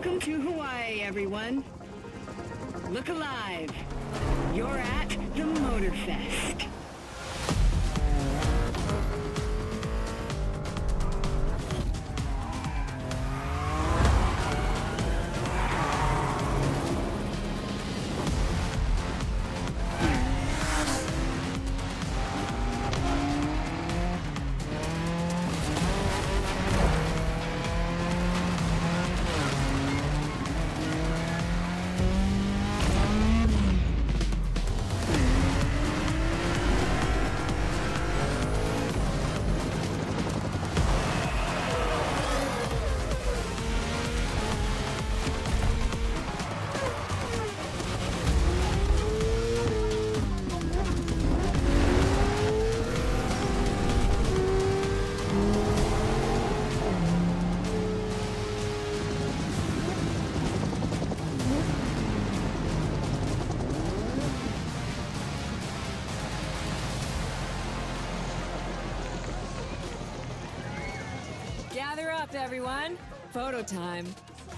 Welcome to Hawaii, everyone. Look alive. You're at the Motorfest. Gather up, everyone. Photo time.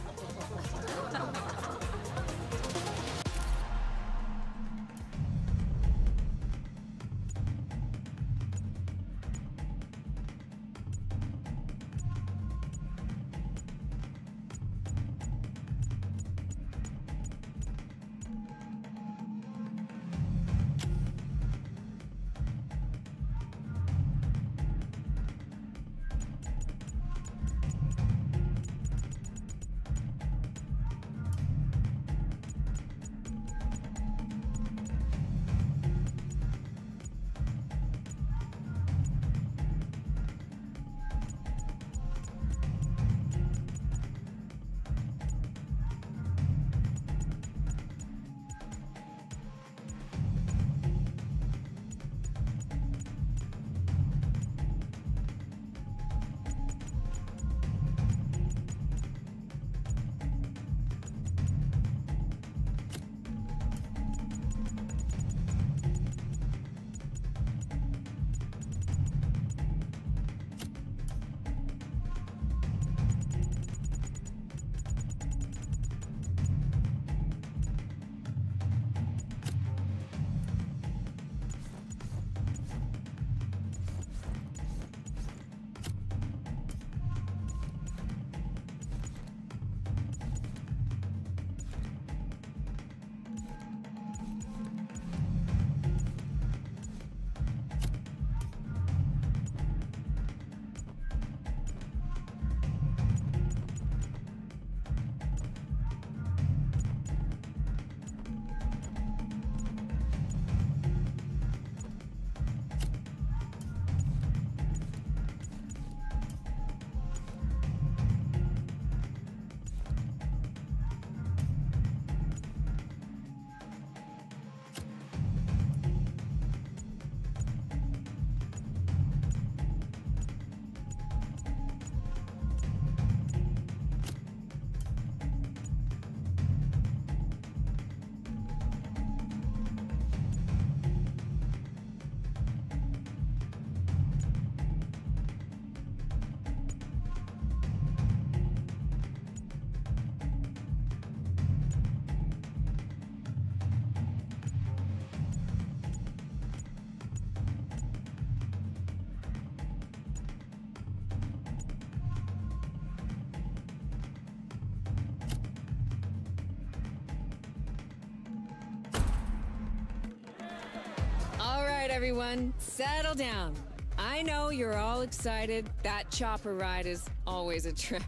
All right, everyone, settle down. I know you're all excited. That chopper ride is always a trip.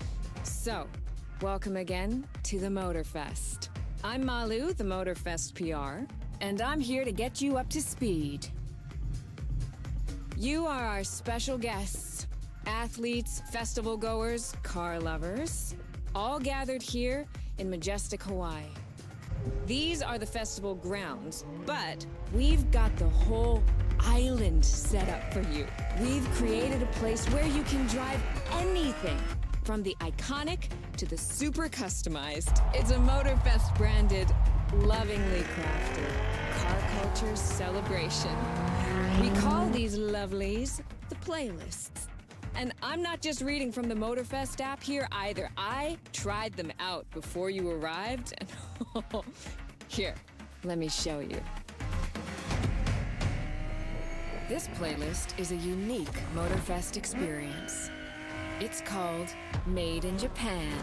So, welcome again to the Motorfest. I'm Malu, the Motorfest PR, and I'm here to get you up to speed. You are our special guests, athletes, festival goers, car lovers, all gathered here in majestic Hawaii. These are the festival grounds, but we've got the whole island set up for you. We've created a place where you can drive anything, from the iconic to the super customized. It's a Motorfest branded, lovingly crafted car culture celebration. We call these lovelies the playlists. And I'm not just reading from the Motorfest app here either. I tried them out before you arrived, and here, let me show you. This playlist is a unique Motorfest experience. It's called Made in Japan.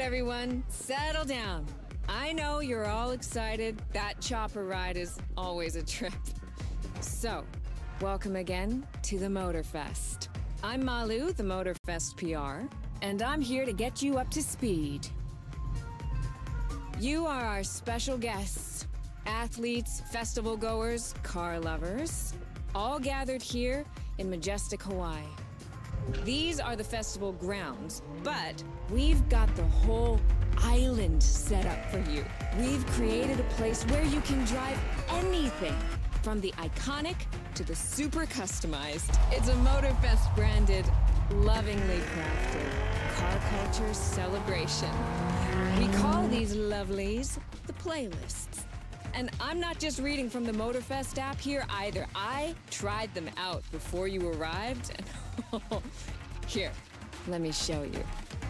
everyone, settle down. I know you're all excited. That chopper ride is always a trip. So, welcome again to the Motorfest. I'm Malu, the Motorfest PR, and I'm here to get you up to speed. You are our special guests, athletes, festival goers, car lovers, all gathered here in majestic Hawaii. These are the festival grounds, but we've got the whole island set up for you. We've created a place where you can drive anything, from the iconic to the super customized. It's a Motorfest branded, lovingly crafted car culture celebration. We call these lovelies the playlists. And I'm not just reading from the Motorfest app here either. I tried them out before you arrived. And here, let me show you.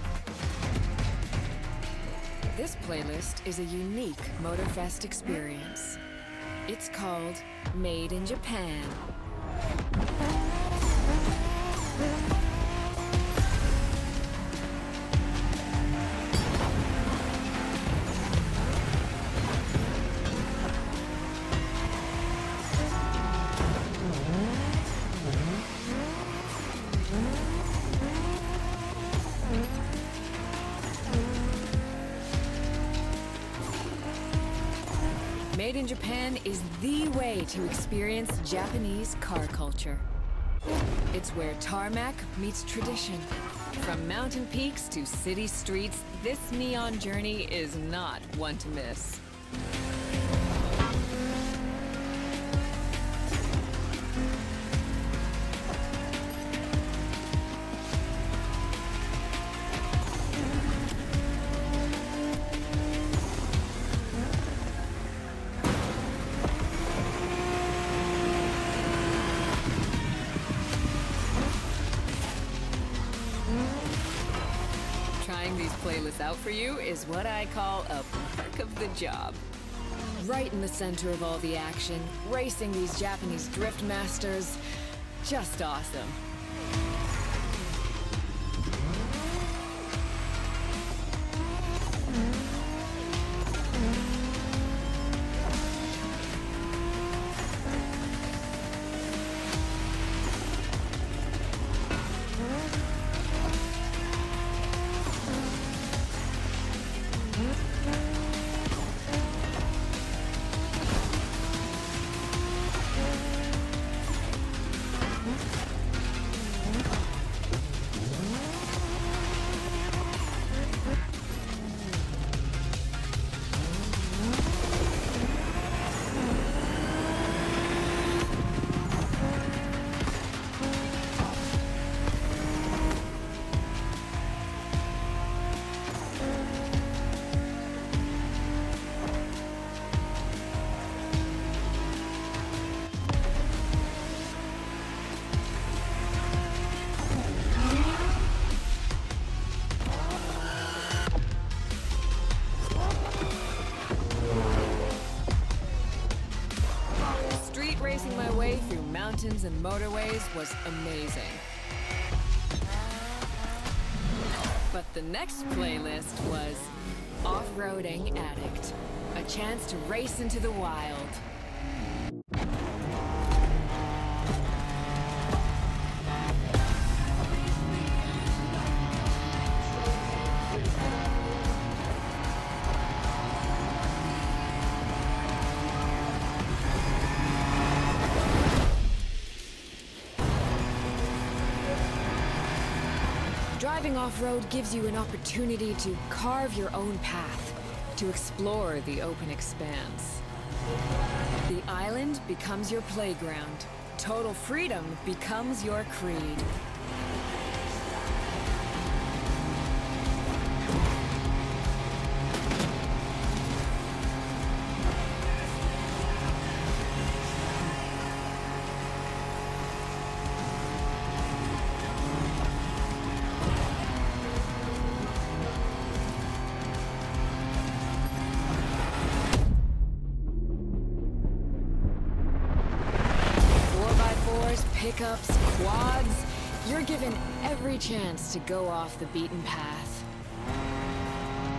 This playlist is a unique Motorfest experience. It's called Made in Japan. Made in Japan is the way to experience Japanese car culture. It's where tarmac meets tradition. From mountain peaks to city streets, this neon journey is not one to miss. Trying these playlists out for you is what I call a perk of the job. Right in the center of all the action, racing these Japanese drift masters, just awesome. Racing my way through mountains and motorways was amazing. But the next playlist was Off-Roading Addict, a chance to race into the wild. Driving off-road gives you an opportunity to carve your own path, to explore the open expanse. The island becomes your playground. Total freedom becomes your creed. Pickups, quads, you're given every chance to go off the beaten path.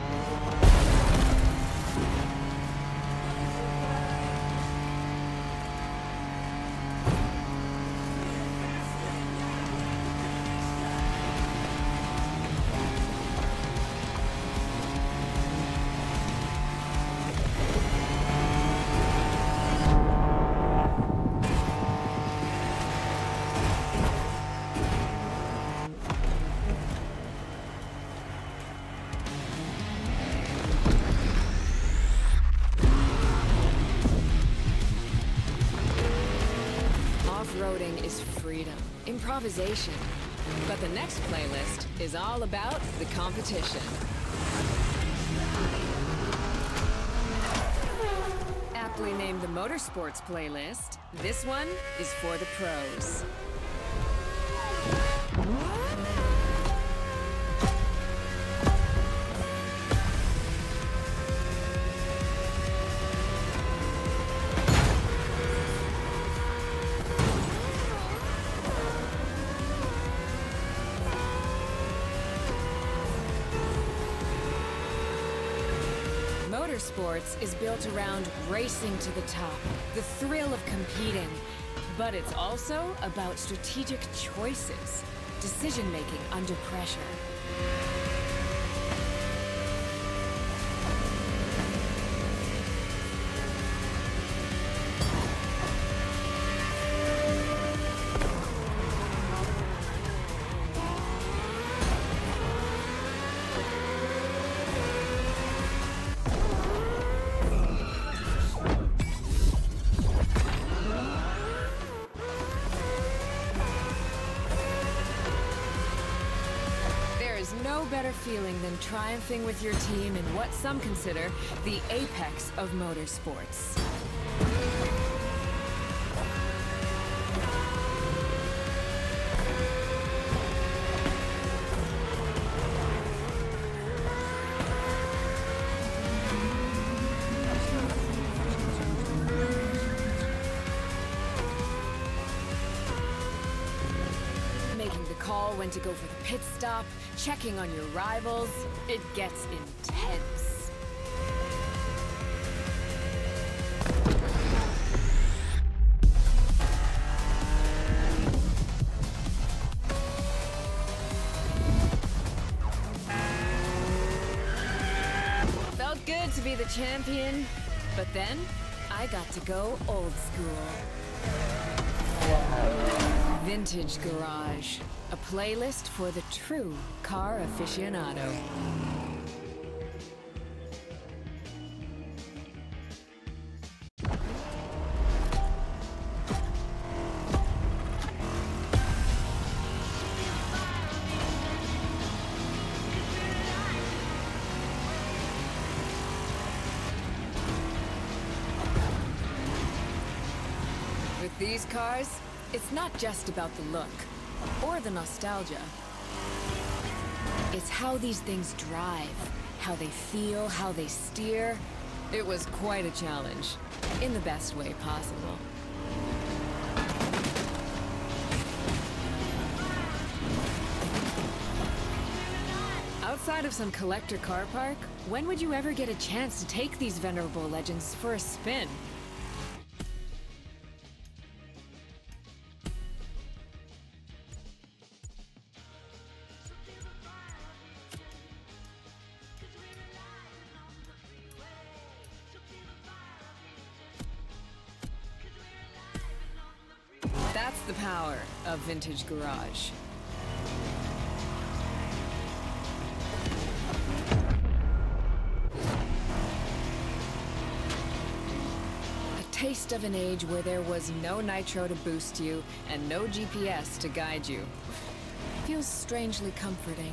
off-roading is freedom, improvisation. But the next playlist is all about the competition. Aptly named the Motorsports playlist, this one is for the pros. Motorsports is built around racing to the top, the thrill of competing. But it's also about strategic choices, decision-making under pressure. No better feeling than triumphing with your team in what some consider the apex of motorsports. Call when to go for the pit stop, checking on your rivals. It gets intense. Felt good to be the champion, but then I got to go old school. Vintage Garage, a playlist for the true car aficionado. With these cars, it's not just about the look, or the nostalgia. It's how these things drive, how they feel, how they steer. It was quite a challenge, in the best way possible. Outside of some collector car park, when would you ever get a chance to take these venerable legends for a spin? That's the power of Vintage Garage. A taste of an age where there was no nitro to boost you and no GPS to guide you. Feels strangely comforting.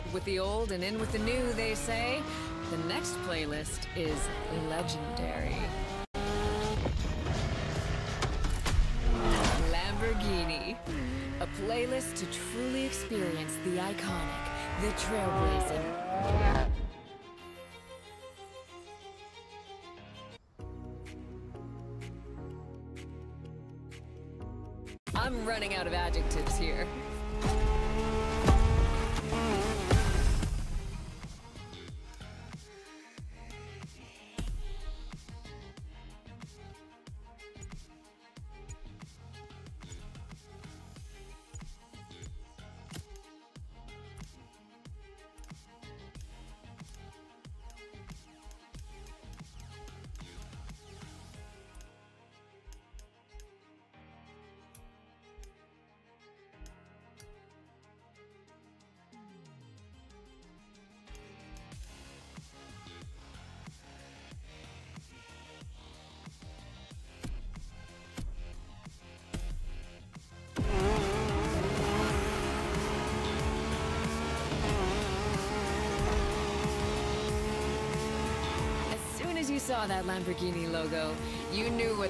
with the old and in with the new, they say. The next playlist is legendary. Lamborghini. A playlist to truly experience the iconic, the trailblazing. I'm running out of adjectives here. As you saw that Lamborghini logo, you knew what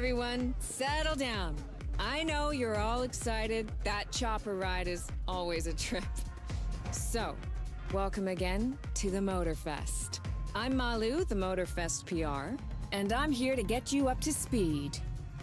everyone. Settle down. I know you're all excited. That chopper ride is always a trip. So, welcome again to the Motorfest. I'm Malu, the Motorfest PR, and I'm here to get you up to speed.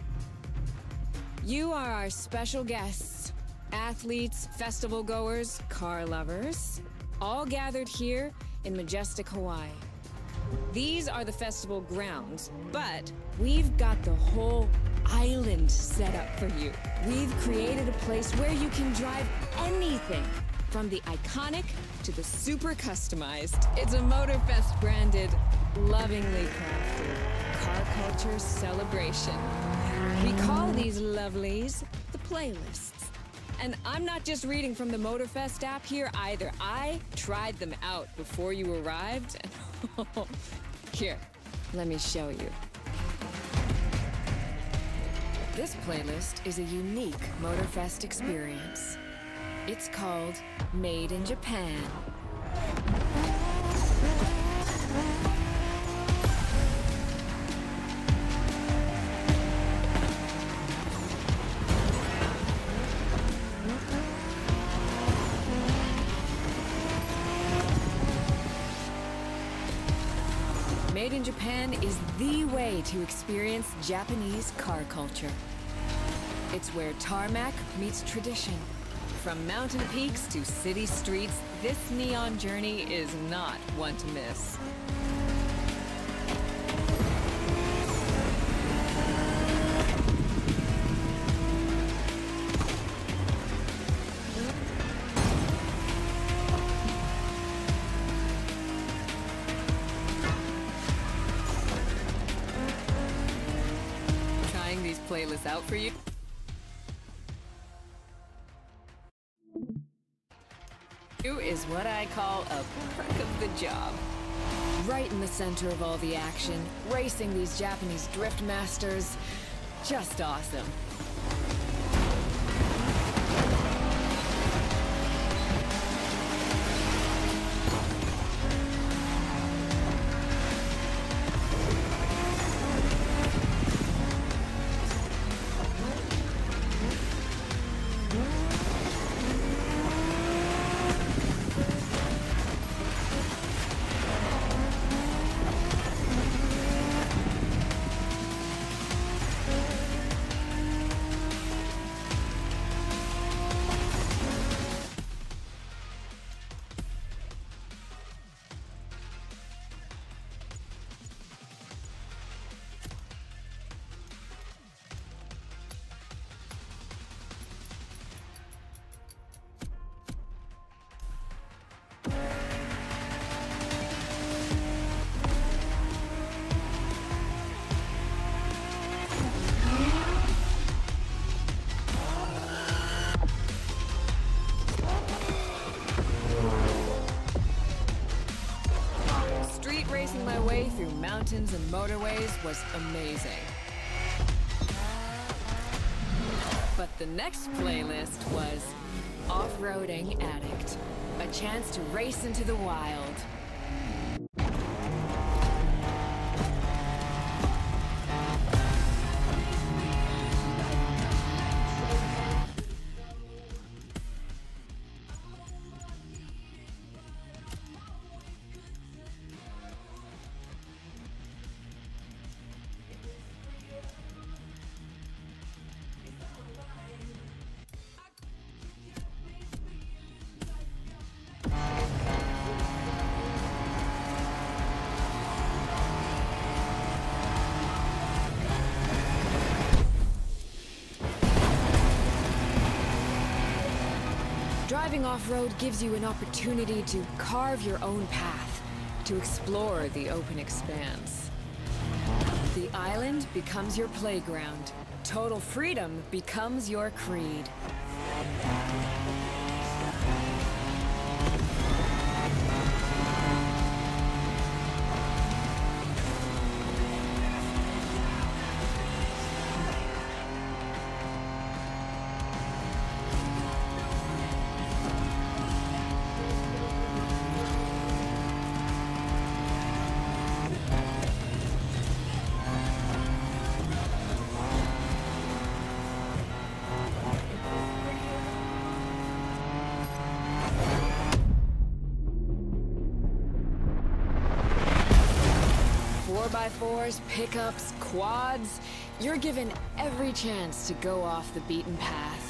You are our special guests, athletes, festival goers, car lovers, all gathered here in majestic Hawaii. These are the festival grounds, but we've got the whole island set up for you. We've created a place where you can drive anything, from the iconic to the super customized. It's a Motorfest branded, lovingly crafted car culture celebration. We call these lovelies the playlists. And I'm not just reading from the Motorfest app here either. I tried them out before you arrived. Here, let me show you. This playlist is a unique Motorfest experience. It's called Made in Japan. Made in Japan is the way to experience Japanese car culture. It's where tarmac meets tradition. From mountain peaks to city streets, this neon journey is not one to miss. Trying these playlists out for you? Is what I call a perk of the job. Right in the center of all the action, racing these Japanese drift masters, just awesome. Racing my way through mountains and motorways was amazing. But the next playlist was Off-Roading Addict, a chance to race into the wild. Driving off-road gives you an opportunity to carve your own path, to explore the open expanse. The island becomes your playground. Total freedom becomes your creed. 4x4s, pickups, quads, you're given every chance to go off the beaten path.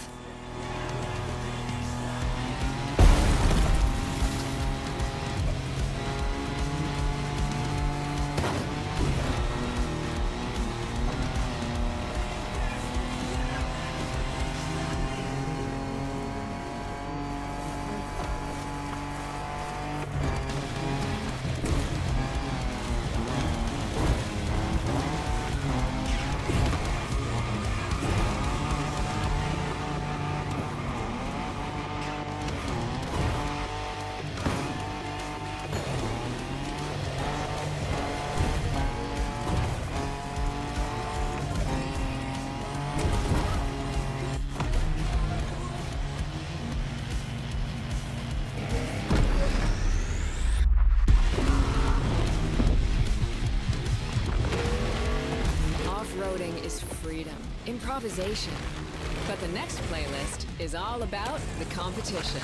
Is freedom, improvisation. But the next playlist is all about the competition.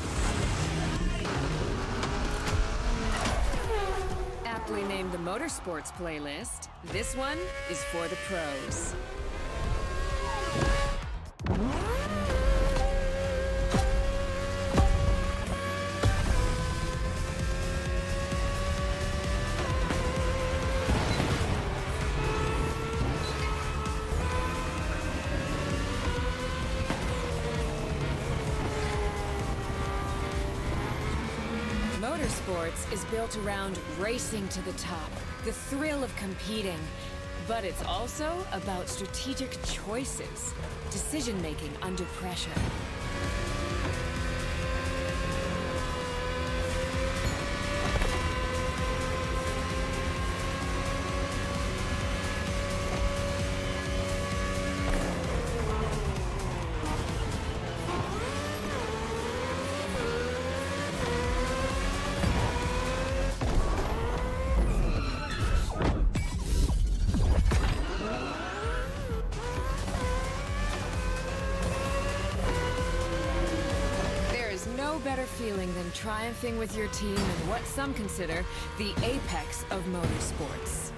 Aptly named the Motorsports playlist, this one is for the pros. Motorsports is built around racing to the top, the thrill of competing. But it's also about strategic choices, decision-making under pressure. No better feeling than triumphing with your team in what some consider the apex of motorsports.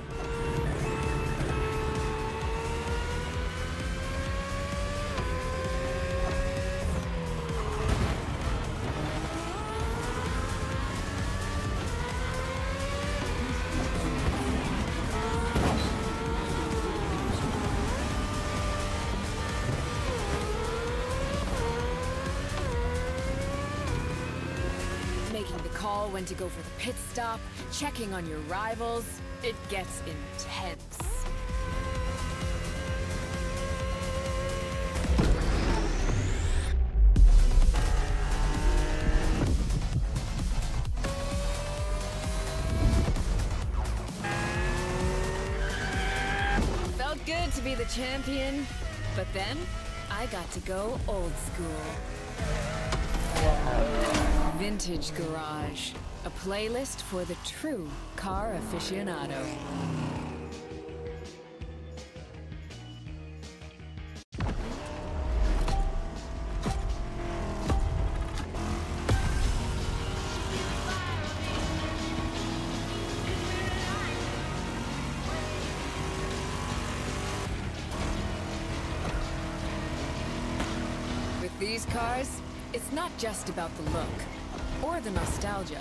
Making the call when to go for the pit stop, checking on your rivals, it gets intense. Felt good to be the champion, but then I got to go old school. Vintage Garage, a playlist for the true car aficionado. With these cars, it's not just about the look or the nostalgia.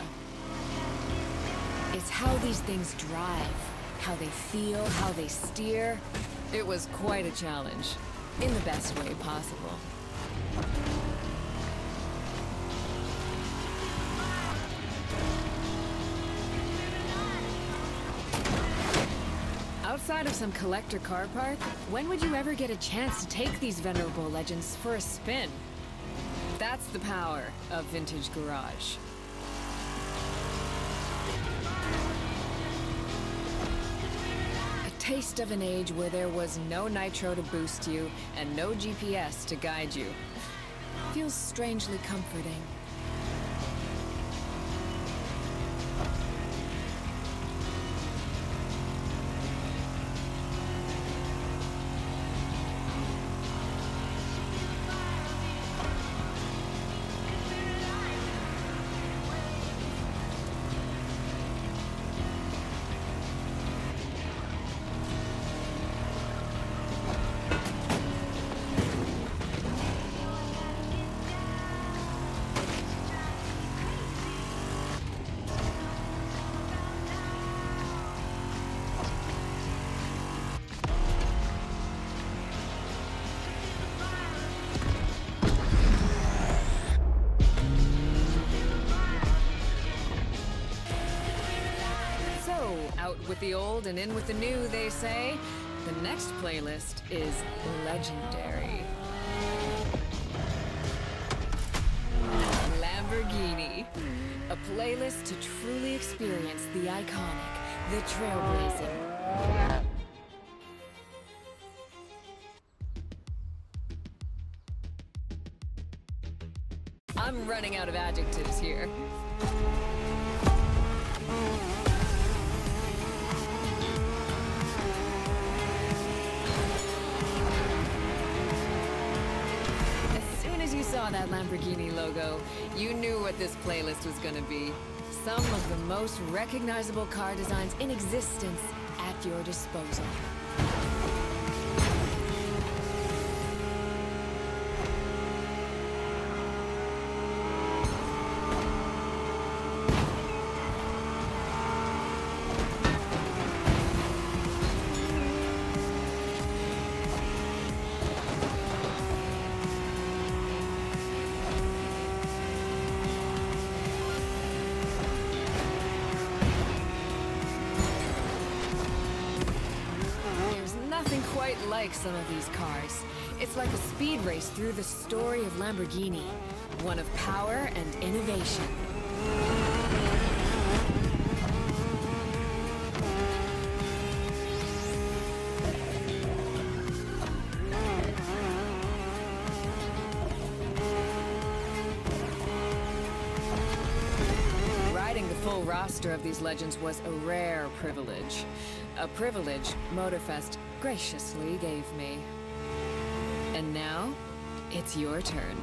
It's how these things drive, how they feel, how they steer. It was quite a challenge, in the best way possible. Outside of some collector car park, when would you ever get a chance to take these venerable legends for a spin? That's the power of Vintage Garage. A taste of an age where there was no nitro to boost you and no GPS to guide you. Feels strangely comforting. So, out with the old and in with the new, they say. The next playlist is legendary. Lamborghini. A playlist to truly experience the iconic, the trailblazing. I'm running out of adjectives here. As soon as you saw that Lamborghini logo, you knew what this playlist was gonna be. Some of the most recognizable car designs in existence at your disposal. Nothing quite like some of these cars. It's like a speed race through the story of Lamborghini. One of power and innovation. Riding the full roster of these legends was a rare privilege. A privilege Motorfest graciously gave me. And now, it's your turn.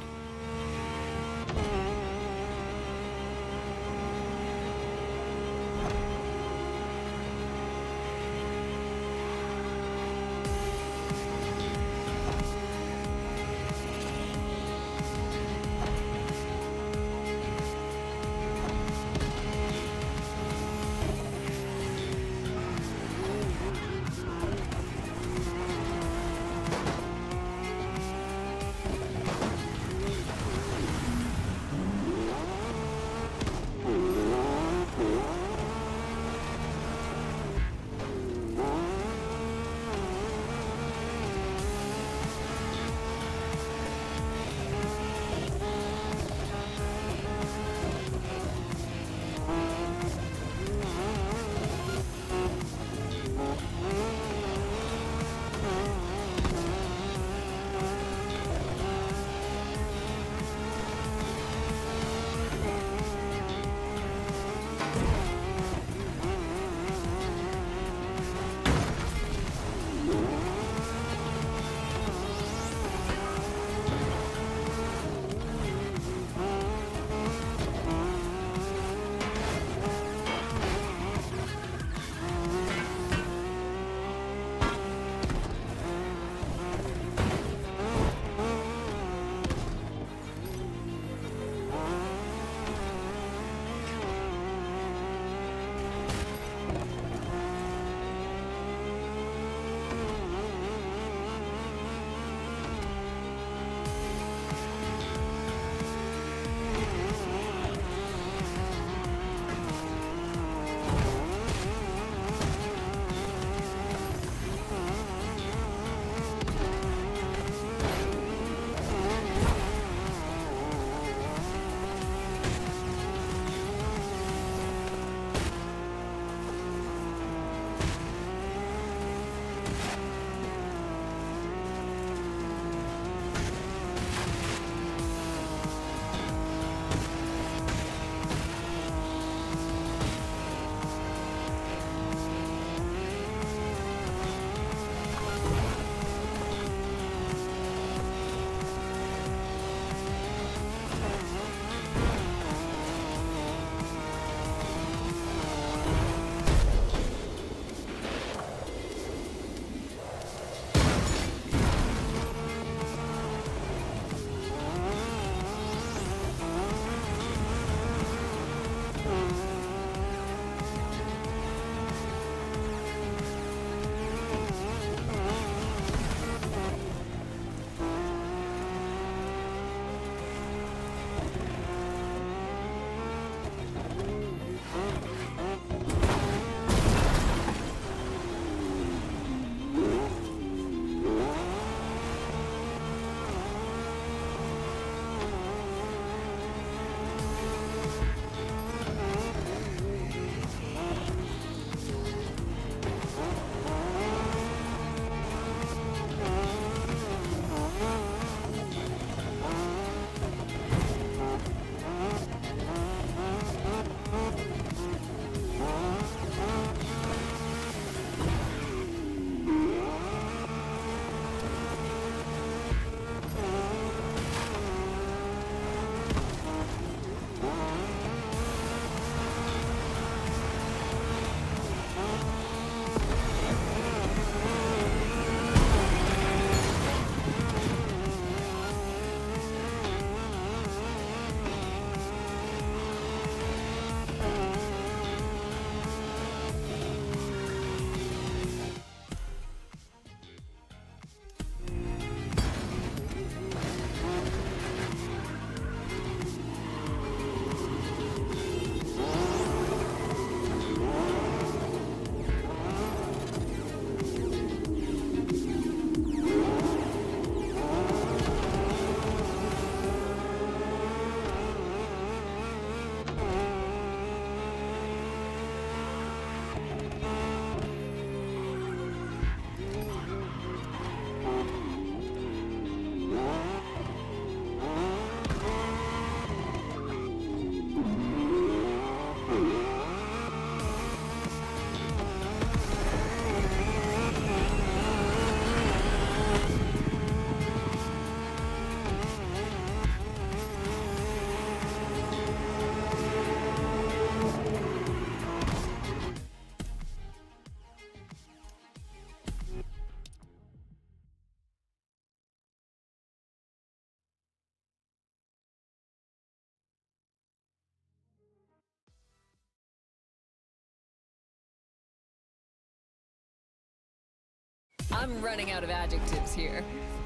I'm running out of adjectives here.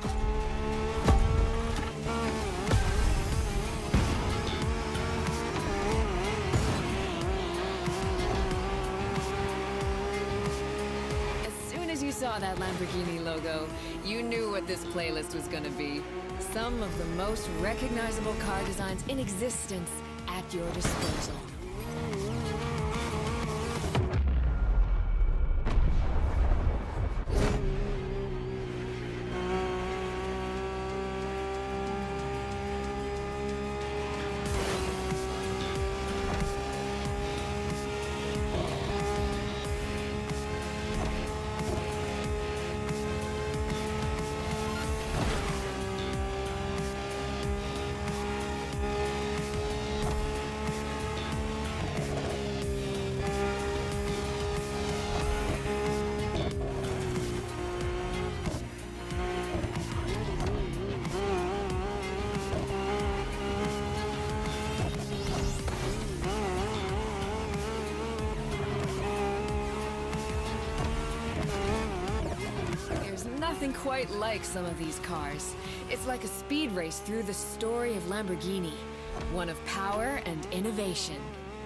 As soon as you saw that Lamborghini logo, you knew what this playlist was gonna be. Some of the most recognizable car designs in existence at your disposal. Nothing quite like some of these cars. It's like a speed race through the story of Lamborghini. One of power and innovation.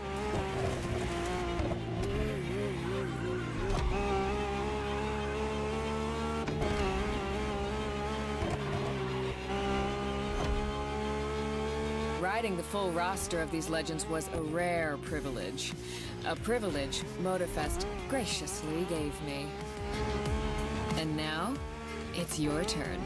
Riding the full roster of these legends was a rare privilege. A privilege Motorfest graciously gave me. And now, it's your turn.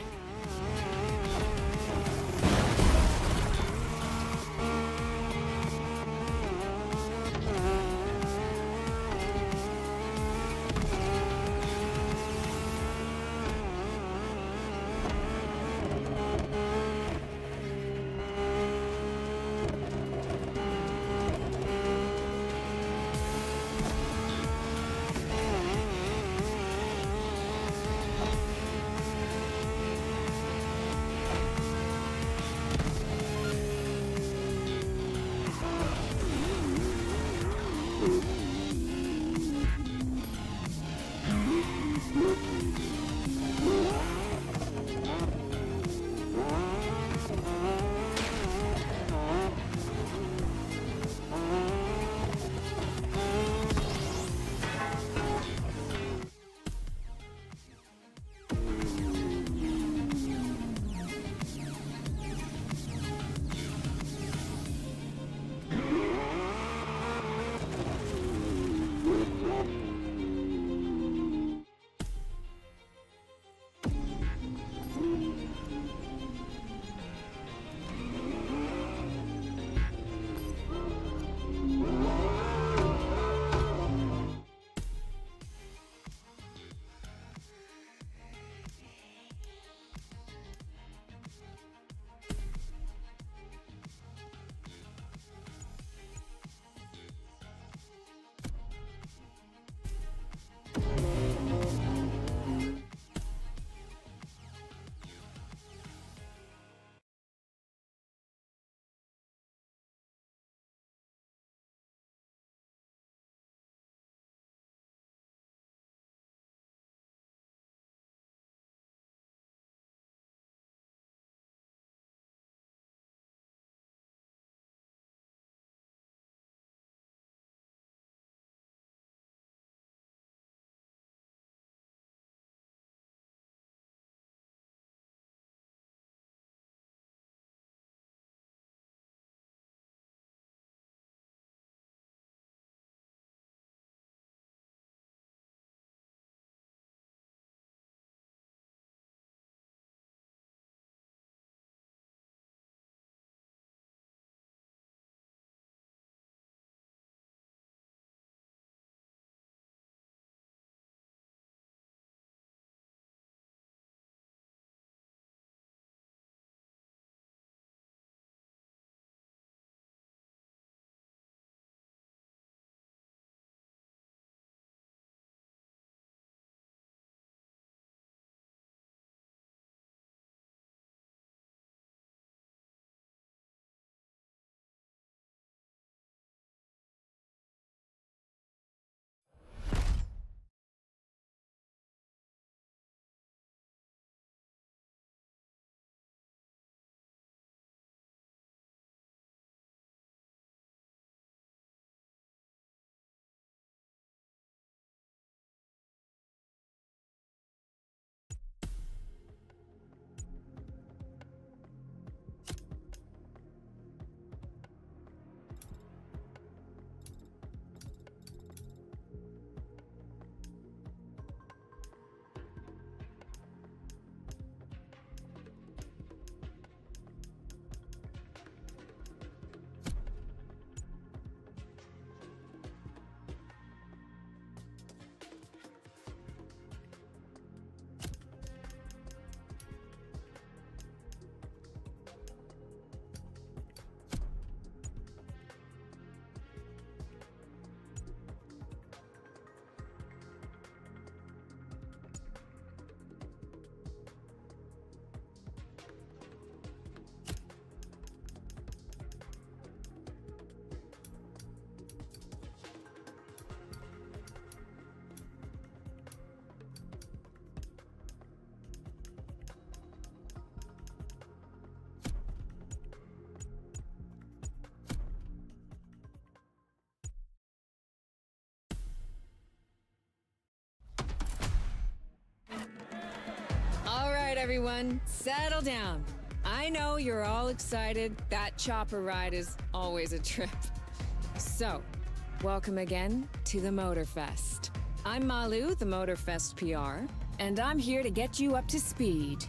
everyone, settle down. I know you're all excited. That chopper ride is always a trip. So, welcome again to the Motorfest. I'm Malu, the Motorfest PR, and I'm here to get you up to speed.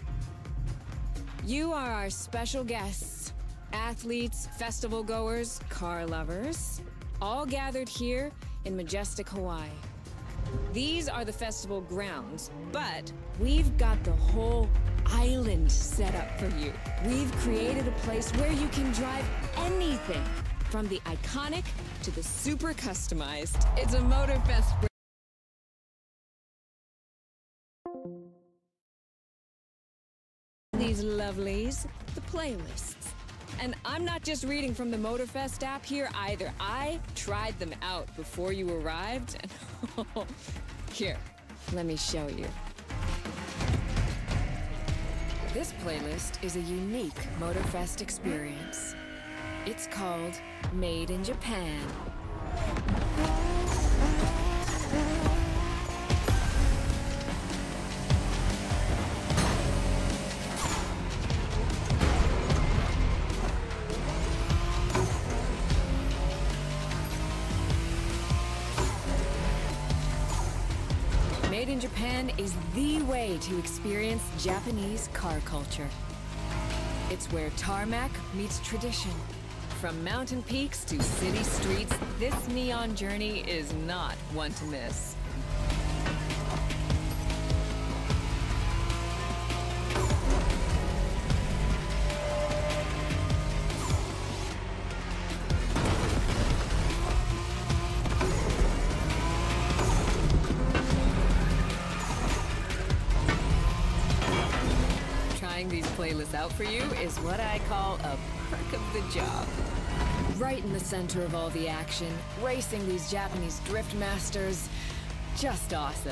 You are our special guests, athletes, festival goers, car lovers, all gathered here in majestic Hawaii. These are the festival grounds, but we've got the whole island set up for you. We've created a place where you can drive anything, from the iconic to the super customized. It's a Motorfest. These lovelies, the playlists. And I'm not just reading from the Motorfest app here either. I tried them out before you arrived. And here, let me show you. This playlist is a unique Motorfest experience. It's called Made in Japan. Made in Japan is the way to experience Japanese car culture. It's where tarmac meets tradition. From mountain peaks to city streets, this neon journey is not one to miss. These playlists out for you is what I call a perk of the job. Right in the center of all the action, racing these Japanese drift masters, just awesome.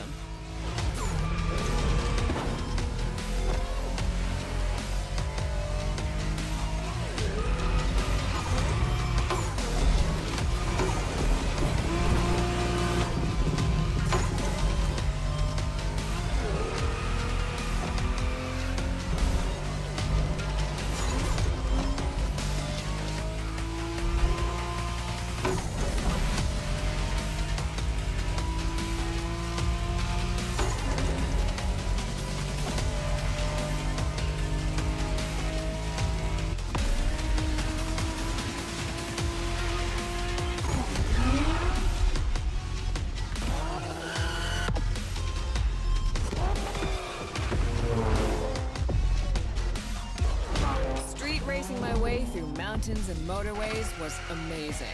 Racing my way through mountains and motorways was amazing.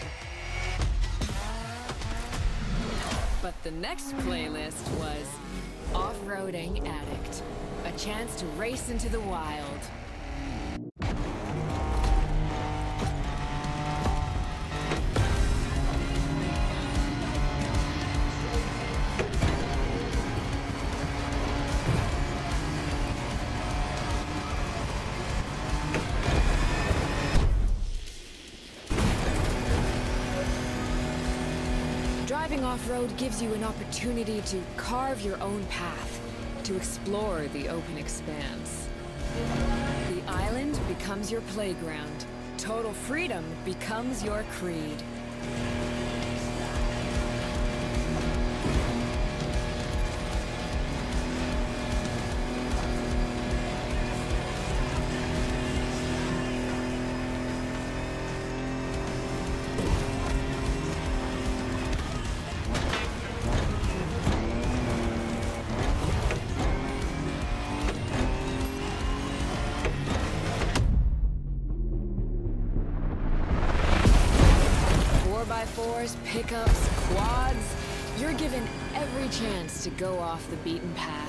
But the next playlist was Off-Roading Addict, a chance to race into the wild. Driving off-road gives you an opportunity to carve your own path, to explore the open expanse. The island becomes your playground. Total freedom becomes your creed. Fours, pickups, quads, you're given every chance to go off the beaten path.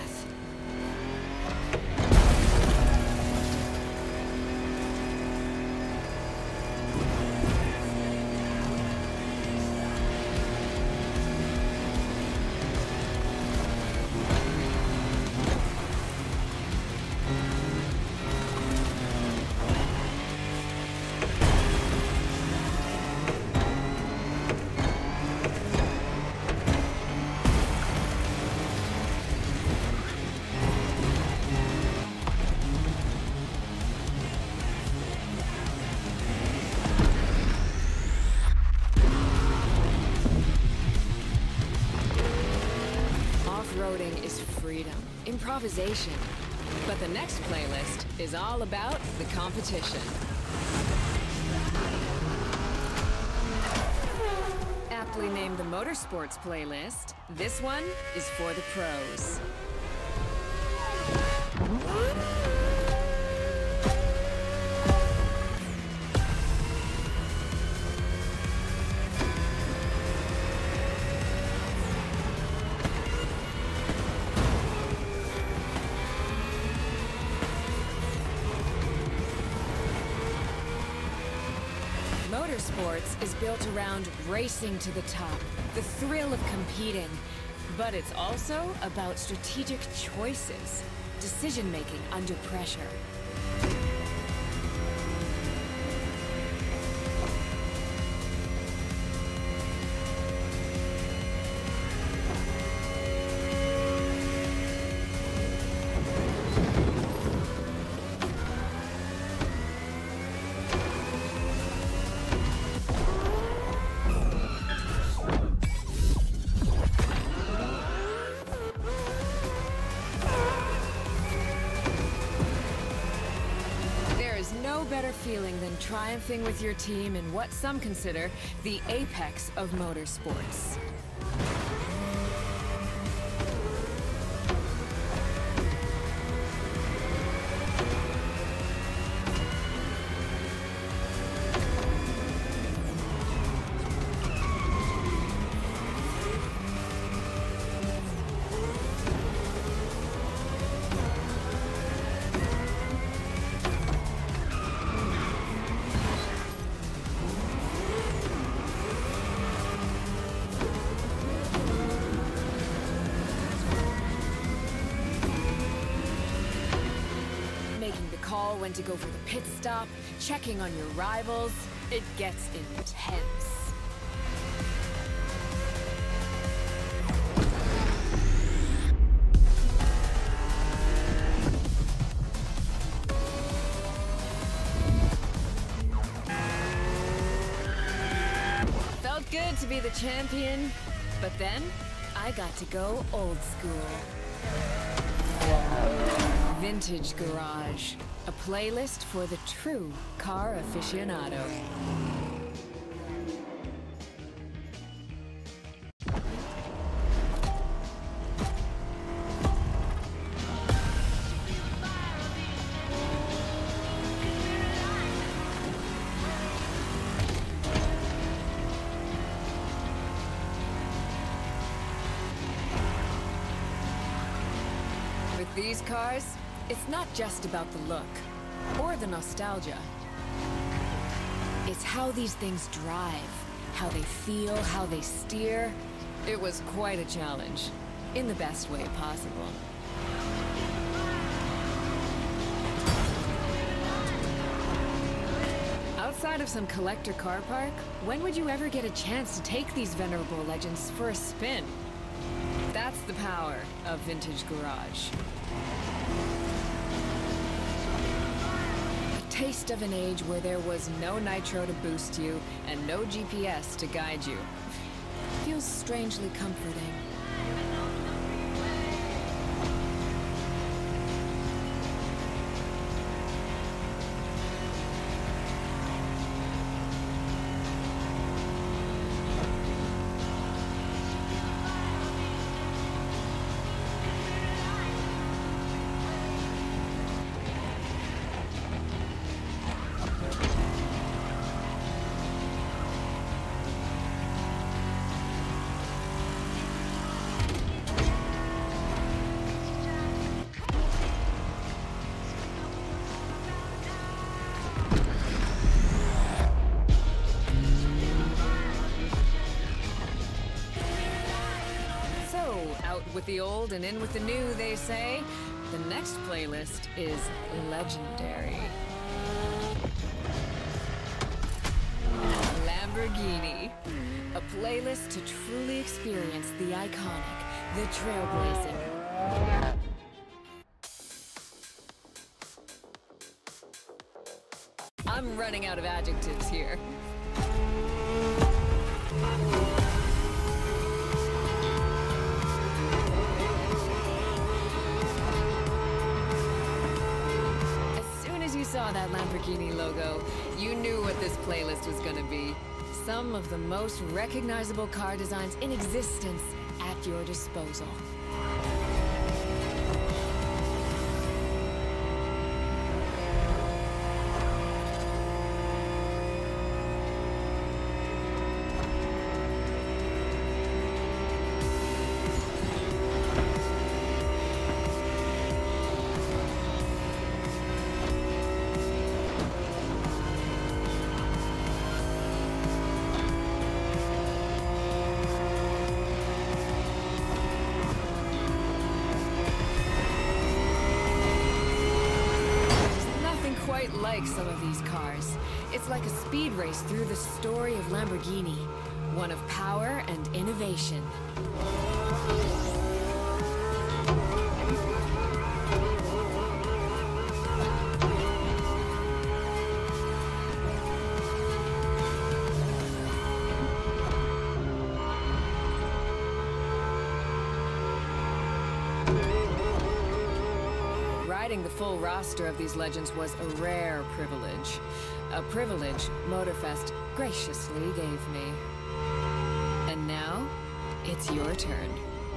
Off-roading is freedom, improvisation. But the next playlist is all about the competition. Aptly named the Motorsports playlist, this one is for the pros. Motorsports is built around racing to the top, the thrill of competing. But it's also about strategic choices, decision-making under pressure. No better feeling than triumphing with your team in what some consider the apex of motorsports. Call when to go for the pit stop, checking on your rivals. It gets intense. Felt good to be the champion, but then I got to go old school. Vintage Garage, a playlist for the true car aficionado. With these cars, it's not just about the look, or the nostalgia. It's how these things drive, how they feel, how they steer. It was quite a challenge, in the best way possible. Outside of some collector car park, when would you ever get a chance to take these venerable legends for a spin? That's the power of Vintage Garage. Taste of an age where there was no nitro to boost you and no GPS to guide you. Feels strangely comforting. Out with the old and in with the new, they say. The next playlist is legendary. Lamborghini. A playlist to truly experience the iconic, the trailblazing. I'm running out of adjectives here. saw that Lamborghini logo, you knew what this playlist was gonna be. Some of the most recognizable car designs in existence at your disposal. Like some of these cars. It's like a speed race through the story of Lamborghini, one of power and innovation. Riding the full roster of these legends was a rare privilege. A privilege Motorfest graciously gave me. And now, it's your turn.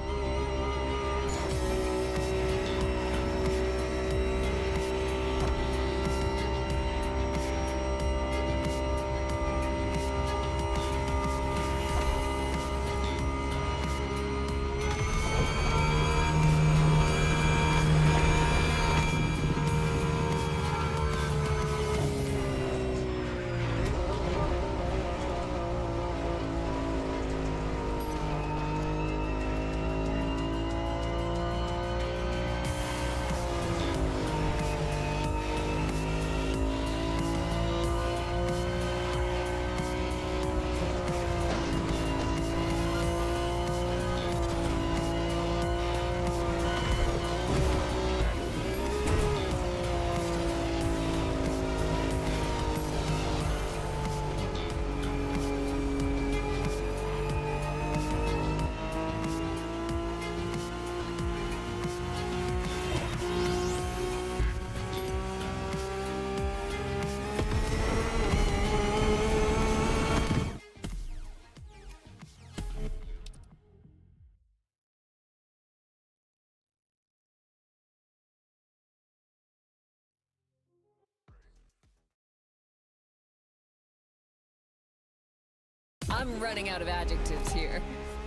I'm running out of adjectives here.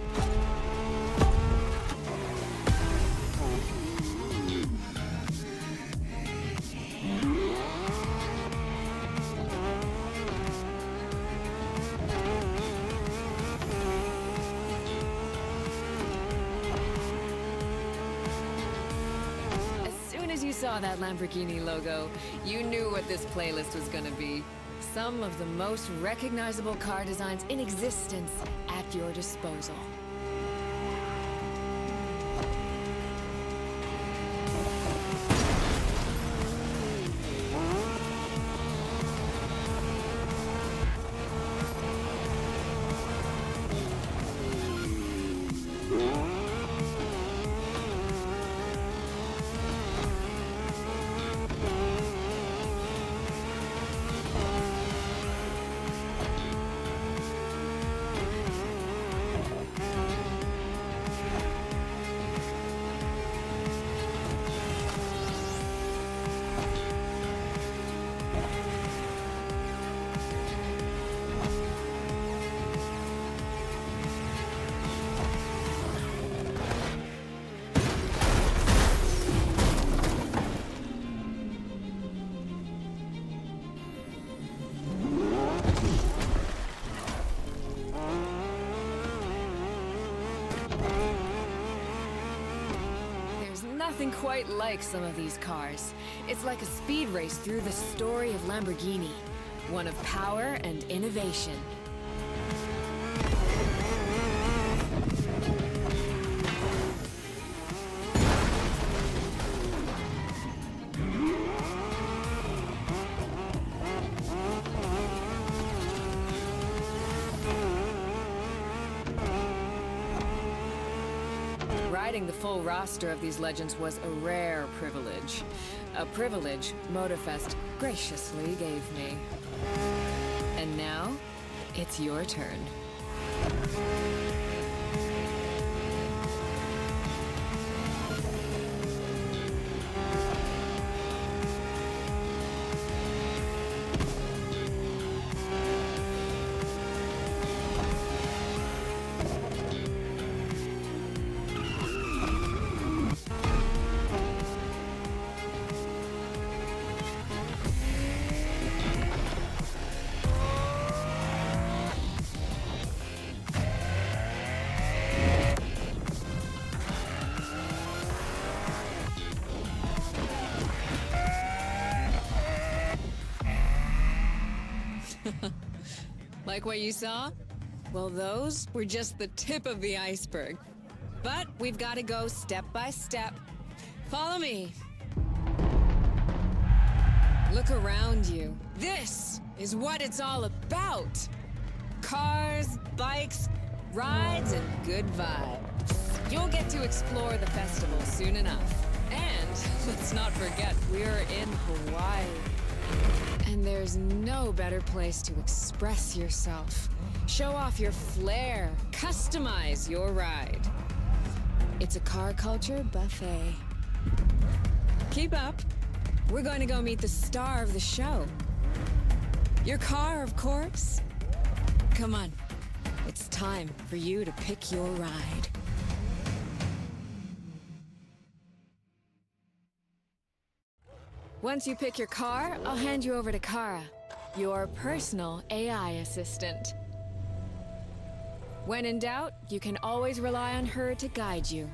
As soon as you saw that Lamborghini logo, you knew what this playlist was gonna be. Some of the most recognizable car designs in existence at your disposal. Nothing quite like some of these cars. It's like a speed race through the story of Lamborghini, one of power and innovation. Riding the full roster of these legends was a rare privilege. A privilege Motorfest graciously gave me. And now, it's your turn. Like what you saw? Well, those were just the tip of the iceberg. But we've got to go step by step. Follow me. Look around you. This is what it's all about. Cars, bikes, rides, and good vibes. You'll get to explore the festival soon enough. And let's not forget, we're in Hawaii. And there's no better place to express yourself. Show off your flair. Customize your ride. It's a car culture buffet. Keep up. We're going to go meet the star of the show. Your car, of course. Come on. It's time for you to pick your ride. Once you pick your car, I'll hand you over to Kara, your personal AI assistant. When in doubt, you can always rely on her to guide you.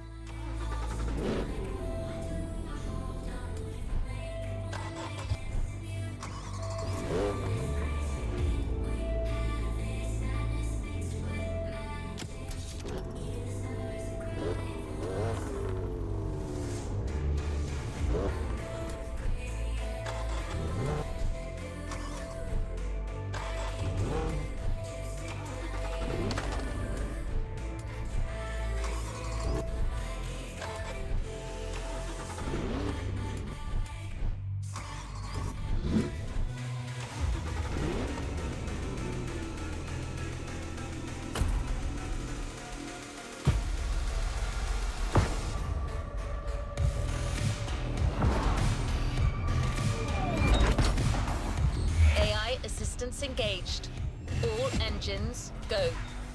Assistance engaged. All engines, go.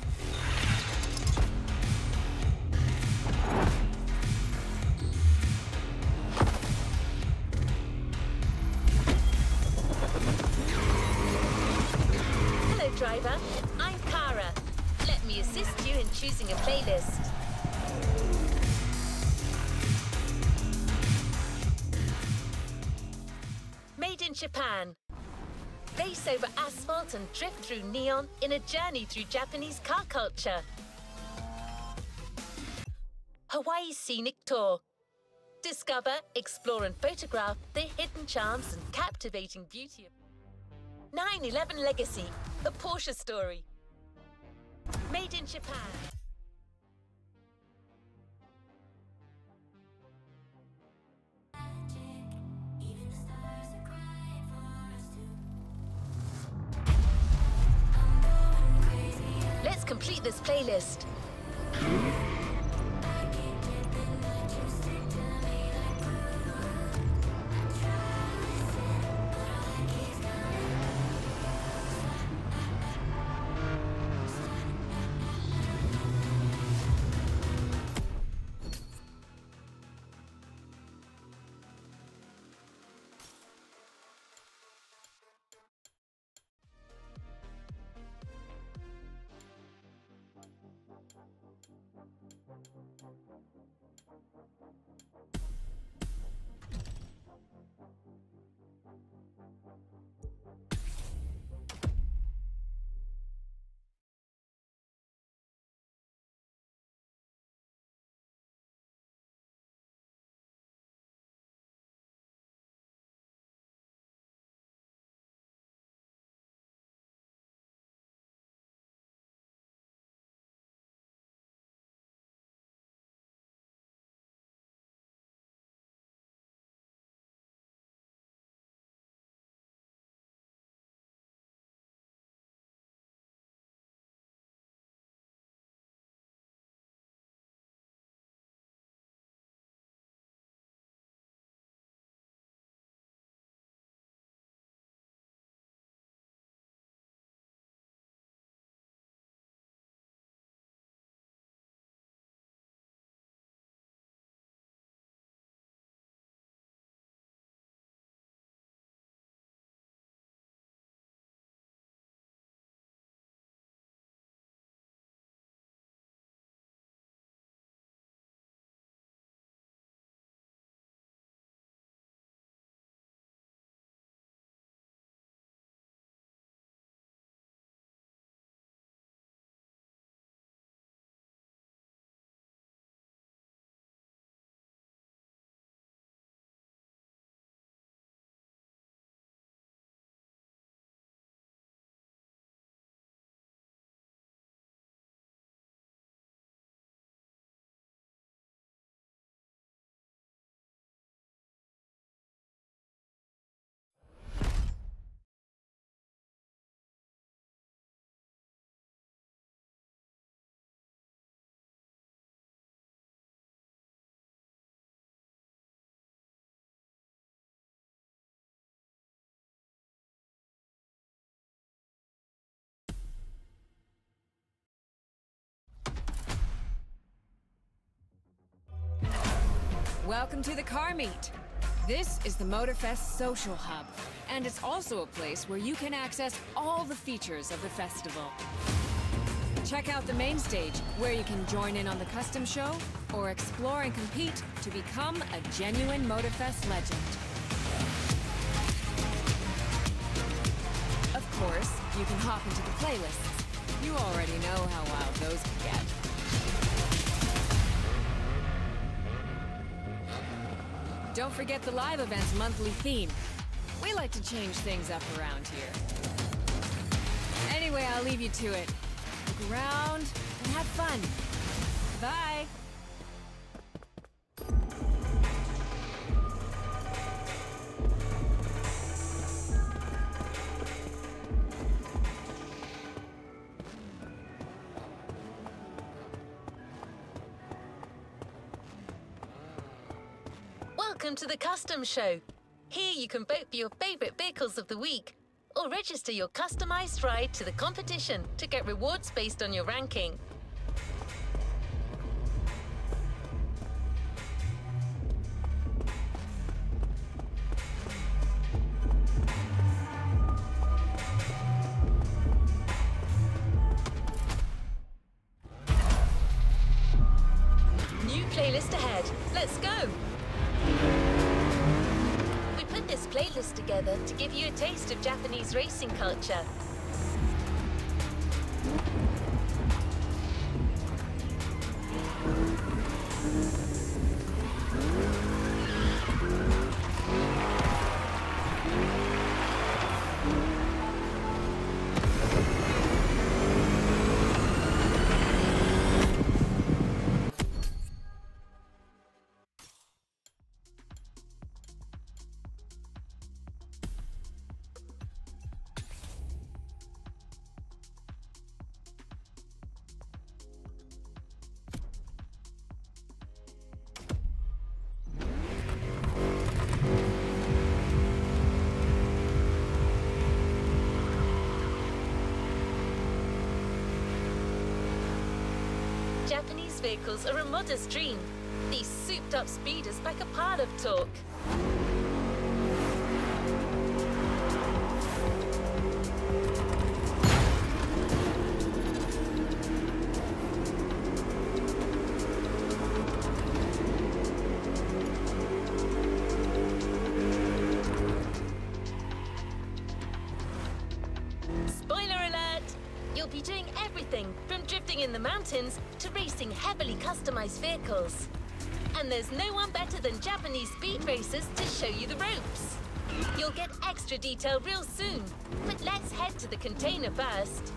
Hello, driver. I'm Kara. Let me assist you in choosing a playlist. Made in Japan. Race over asphalt and drift through neon in a journey through Japanese car culture. Hawaii Scenic Tour. Discover, explore and photograph the hidden charms and captivating beauty of 9/11 Legacy, a Porsche story. Made in Japan. Let's complete this playlist. Welcome to the car meet. This is the Motorfest social hub, and it's also a place where you can access all the features of the festival. Check out the main stage, where you can join in on the custom show, or explore and compete to become a genuine Motorfest legend. Of course, you can hop into the playlists. You already know how wild those can get. Don't forget the live event's monthly theme. We like to change things up around here. Anyway, I'll leave you to it. Look around and have fun. Bye! Welcome to the Custom Show. Here you can vote for your favourite vehicles of the week, or register your customised ride to the competition to get rewards based on your ranking. New playlist ahead. Let's go! We put this playlist together to give you a taste of Japanese racing culture. Japanese vehicles are a modest dream. These souped-up speeders pack a pile of torque. Spoiler alert! You'll be doing everything from drifting in the mountains to racing heavily customized vehicles. And there's no one better than Japanese speed racers to show you the ropes. You'll get extra detail real soon, but let's head to the container first.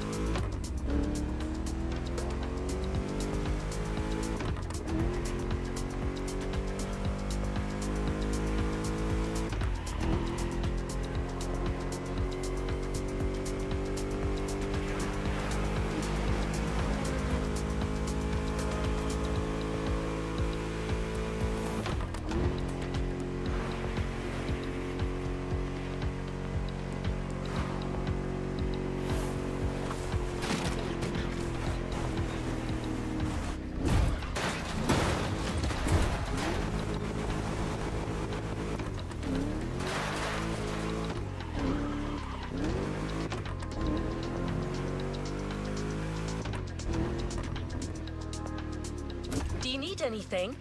Do you need anything?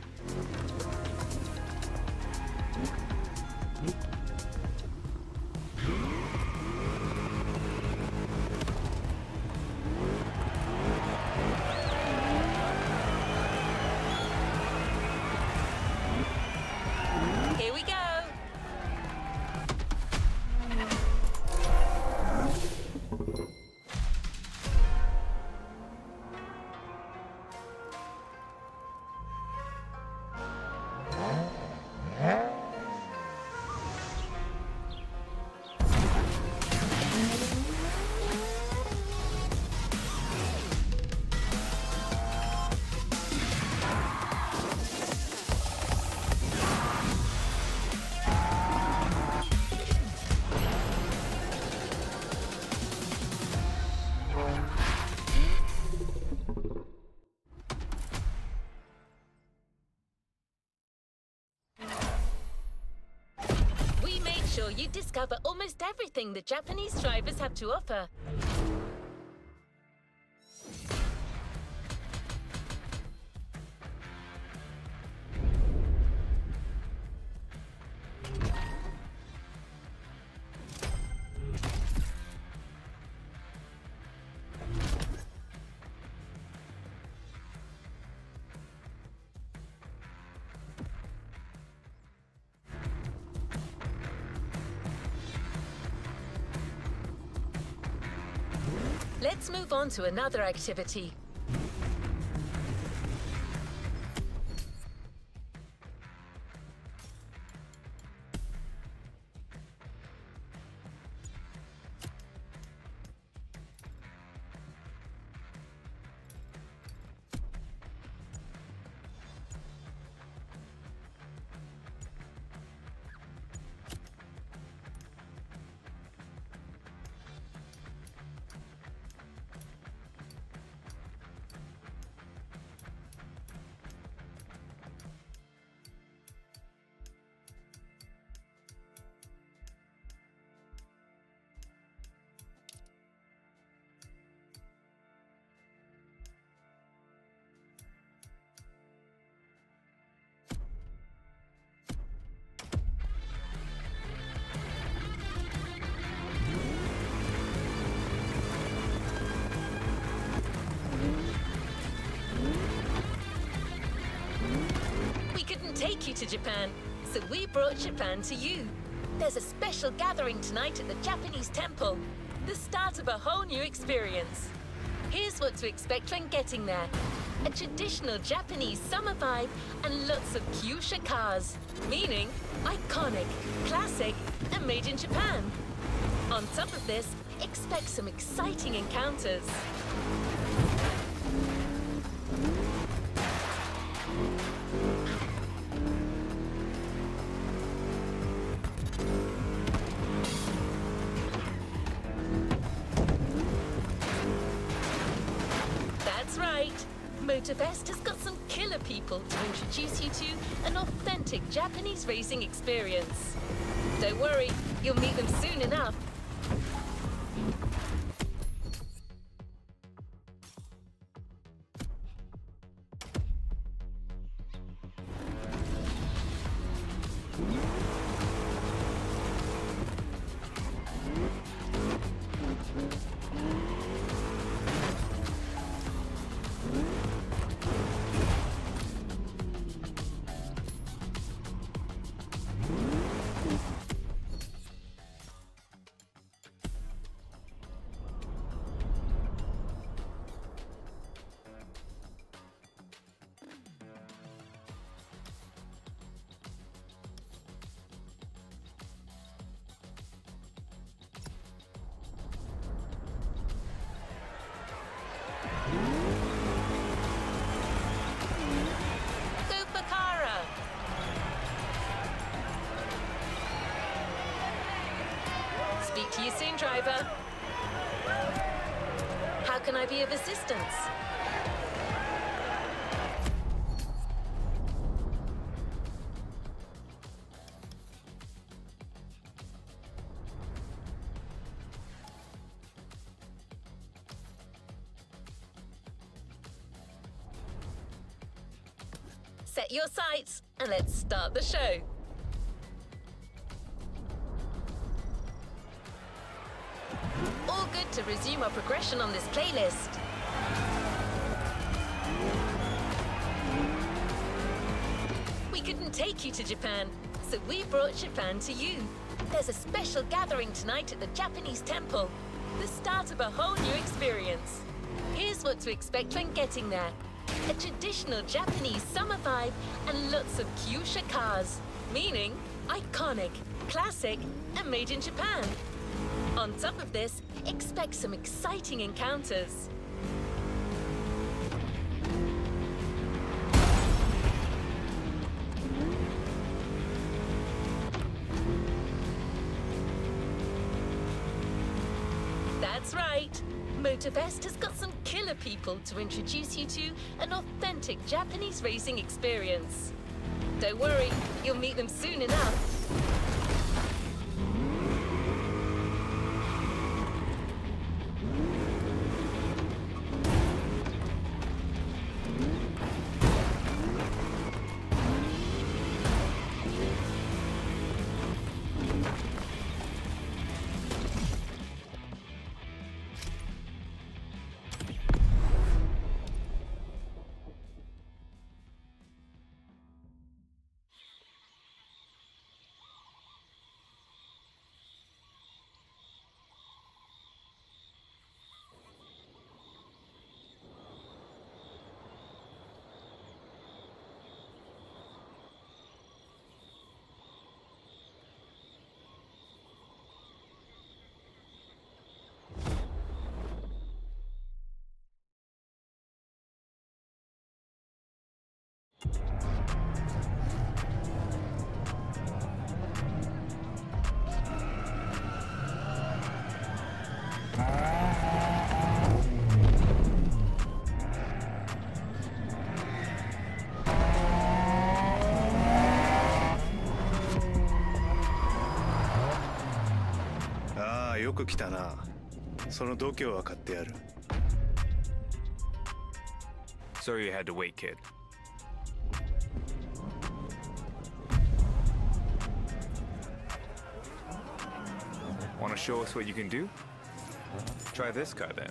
Here we go! you discover almost everything the Japanese drivers have to offer. Let's move on to another activity. Take you to Japan, so we brought Japan to you. There's a special gathering tonight at the Japanese temple, the start of a whole new experience. Here's what to expect when getting there. A traditional Japanese summer vibe and lots of kyusha cars, meaning iconic, classic, and made in Japan. On top of this, expect some exciting encounters. Motorfest has got some killer people to introduce you to an authentic Japanese racing experience. Don't worry, you'll meet them soon enough. Speak to you soon, driver. How can I be of assistance? Set your sights and let's start the show. All good to resume our progression on this playlist. We couldn't take you to Japan, so we brought Japan to you. There's a special gathering tonight at the Japanese temple, the start of a whole new experience. Here's what to expect when getting there. A traditional Japanese summer vibe and lots of kyusha cars, meaning iconic, classic, and made in Japan. On top of this, expect some exciting encounters. That's right. Motorfest has got some killer people to introduce you to an authentic Japanese racing experience. Don't worry, you'll meet them soon enough. よく来たな。その度胸は買ってやる。 Sorry you had to wait, kid. Want to show us what you can do? Try this car then.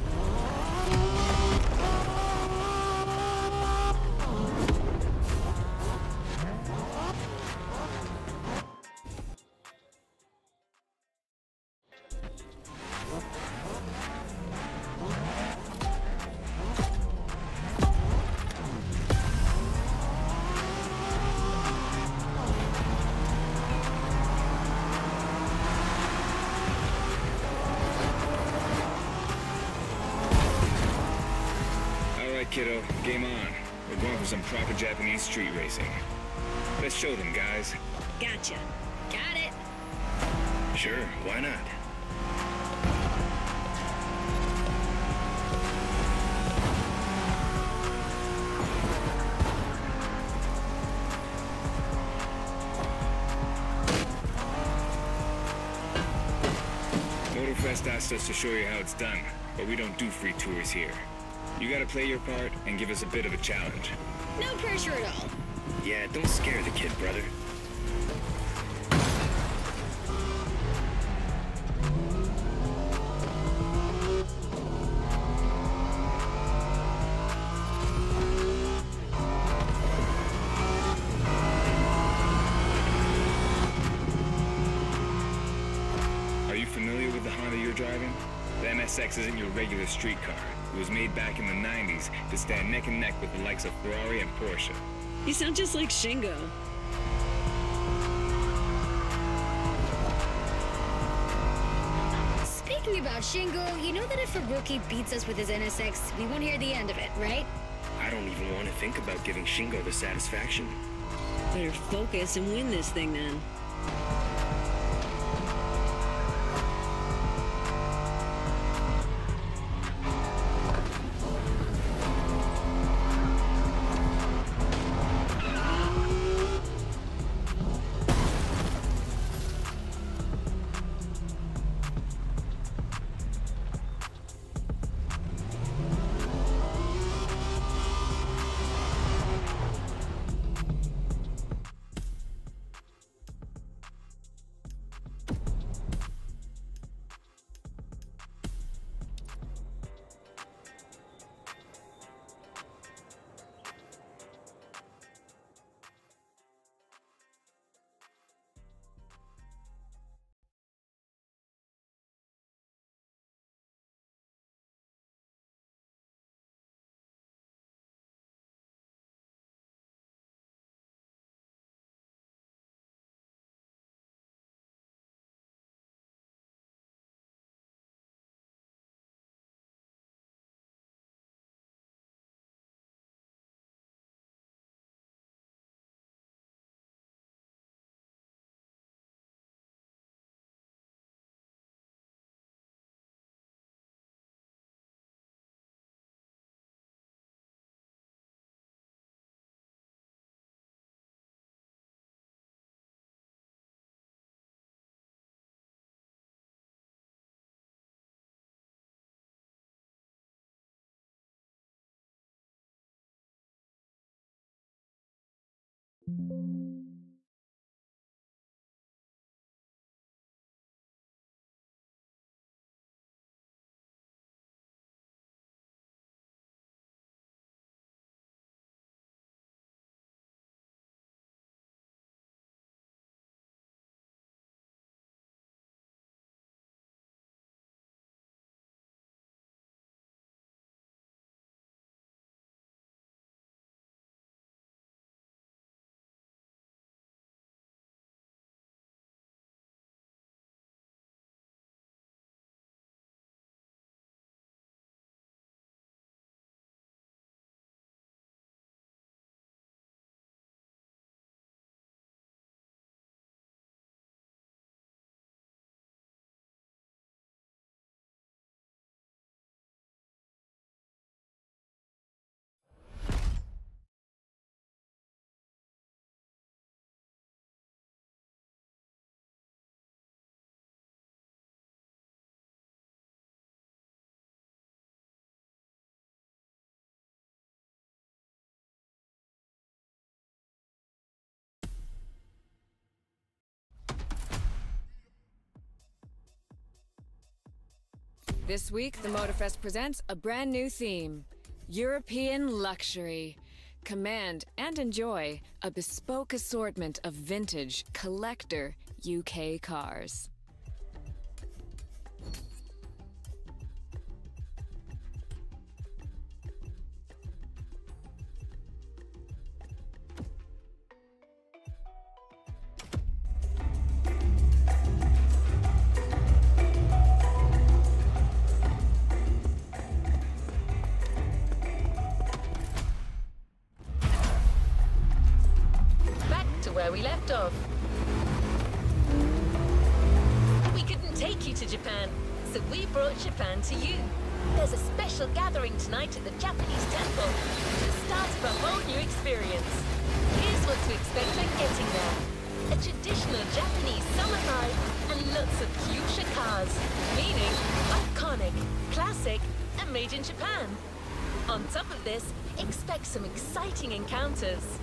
Kiddo, game on. We're going for some proper Japanese street racing. Let's show them, guys. Gotcha. Got it. Sure, why not? Motorfest asked us to show you how it's done, but we don't do free tours here. You gotta play your part and give us a bit of a challenge. No pressure at all. Yeah, don't scare the kid, brother. Are you familiar with the Honda you're driving? The MSX isn't your regular street car. It was made back in the 90s to stand neck and neck with the likes of Ferrari and Porsche. You sound just like Shingo. Speaking about Shingo, you know that if a rookie beats us with his NSX, we won't hear the end of it, right? I don't even want to think about giving Shingo the satisfaction. Better focus and win this thing then. This week, the Motorfest presents a brand new theme, European Luxury. Command and enjoy a bespoke assortment of vintage, collector UK cars. Where we left off. We couldn't take you to Japan, so we brought Japan to you. There's a special gathering tonight at the Japanese temple, the start of a whole new experience. Here's what to expect when getting there. A traditional Japanese summer ride and lots of fuchsia cars, meaning iconic, classic, and made in Japan. On top of this, expect some exciting encounters.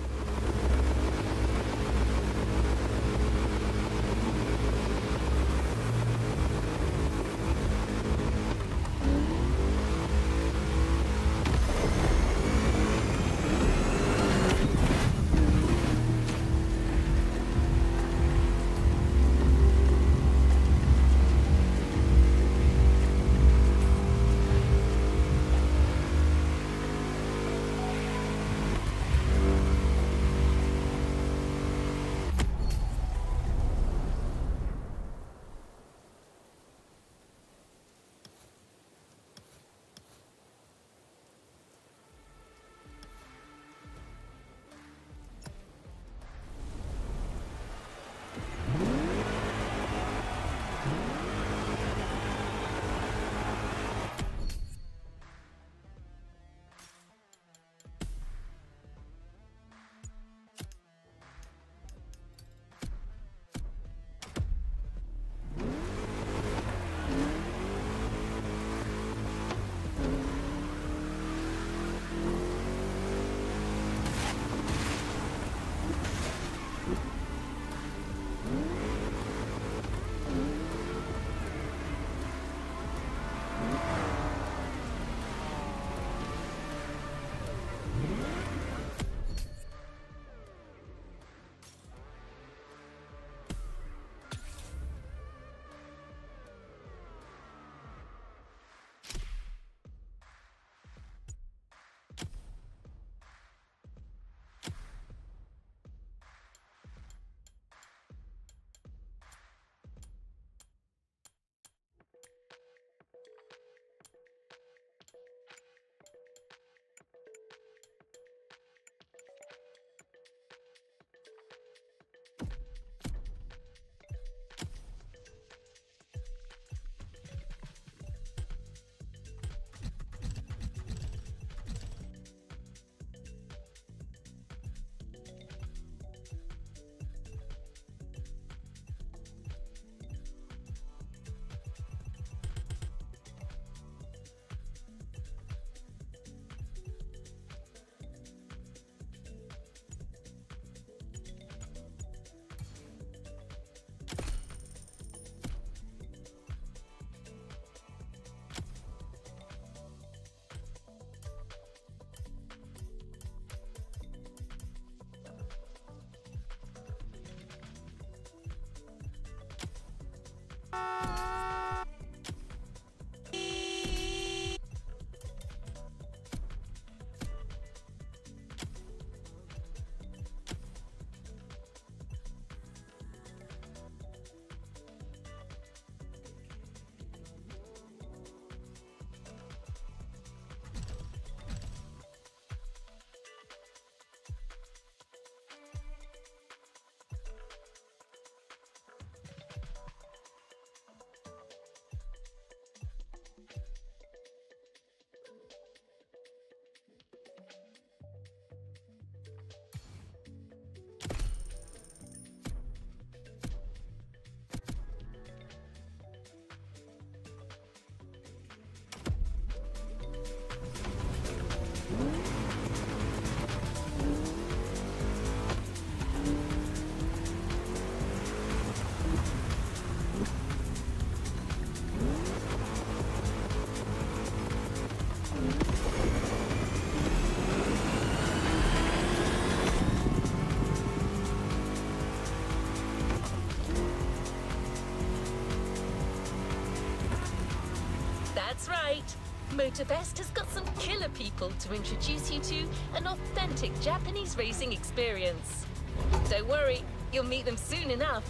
That's right. Motorfest has got some killer people to introduce you to an authentic Japanese racing experience. Don't worry, you'll meet them soon enough.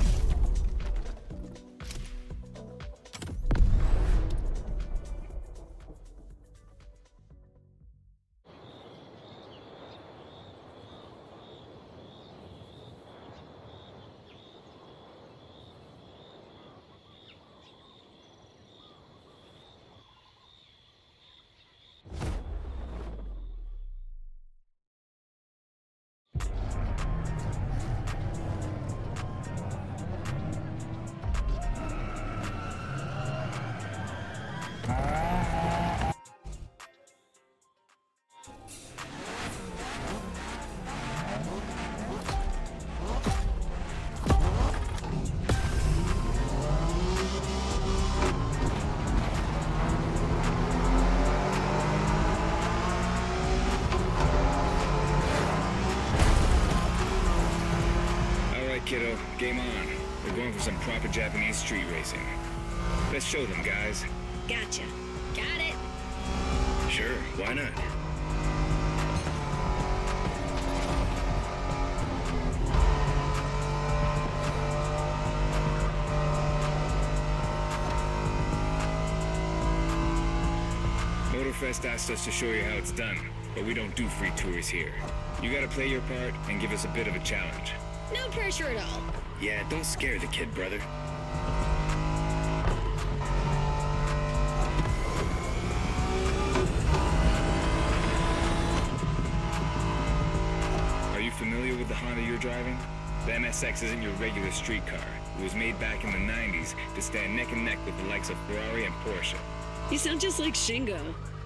Kiddo, game on. We're going for some proper Japanese street racing. Let's show them, guys. Gotcha. Got it. Sure, why not? Motorfest asked us to show you how it's done, but we don't do free tours here. You gotta play your part and give us a bit of a challenge. No pressure at all. Yeah, don't scare the kid, brother. Are you familiar with the Honda you're driving? The MSX isn't your regular street car. It was made back in the 90s to stand neck and neck with the likes of Ferrari and Porsche. You sound just like Shingo.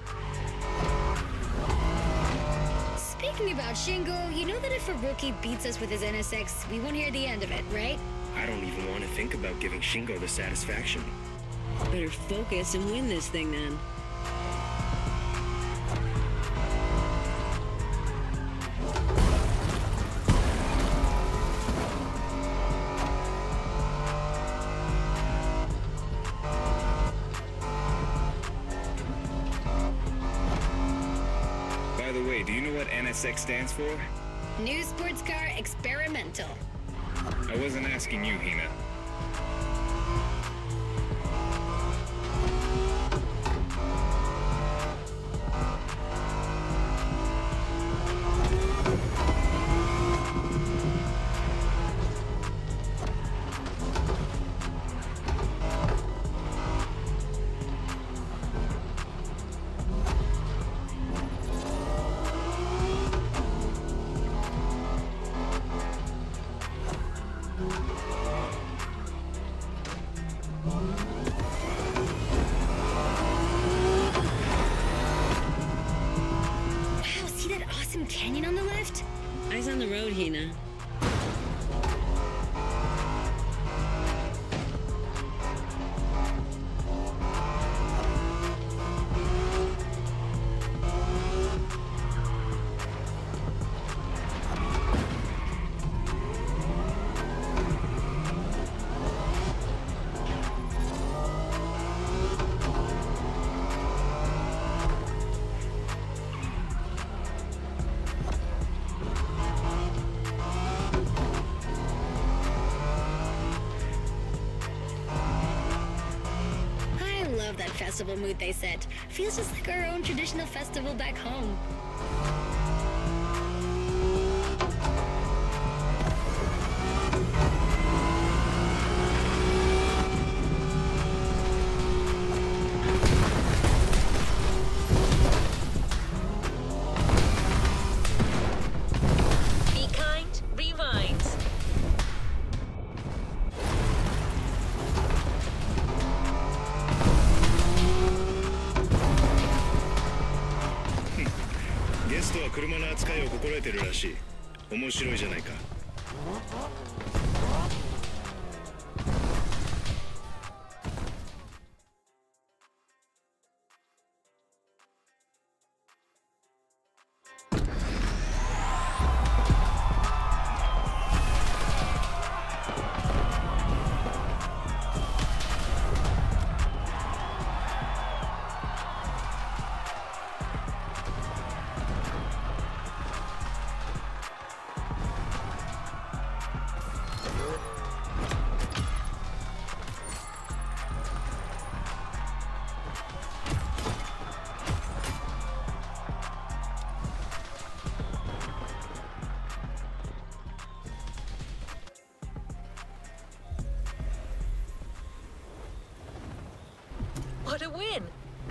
Speaking about Shingo, you know that if a rookie beats us with his NSX, we won't hear the end of it, right? I don't even want to think about giving Shingo the satisfaction. Better focus and win this thing then. By the way, do you know what NSX stands for? New sports car experimental. I wasn't asking you, Hina. Canyon on the left? Eyes on the road, Hina. That festival mood they set. Feels just like our own traditional festival back home. Be kind, rewind. ゲストは車の扱いを心得てるらしい。面白いじゃないか。 What a win!